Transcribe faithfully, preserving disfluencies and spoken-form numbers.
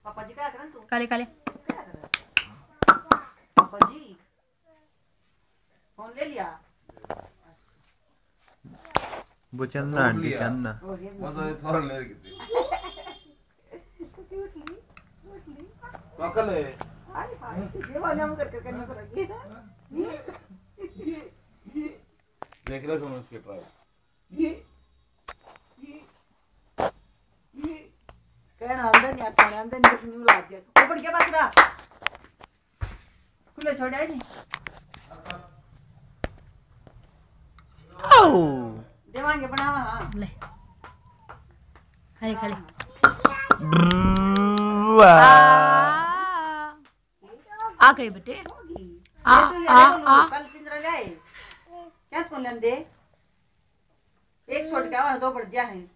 पापा जी क्या करन तू काले काले पापा जी फोन ले लिया वो चंदा आंटी चंदा मजा सारा ले कितनी पाकल है अरे भाई ये वाला हम करके करना पड़ेगा देख रहा समझ के ट्राई ये कहना अंदर नहीं आता अंदर नहीं न्यू लाग गया ऊपर क्या बात रहा खुले छोड़ आई नहीं आओ देवांगे बनावा हां ले खाली खाली वाह आ गई बेटे आ आ आ कल पिंजरा ले आए क्या कौन लेन दे एक छोड़ के आवा दो बढ़ जा है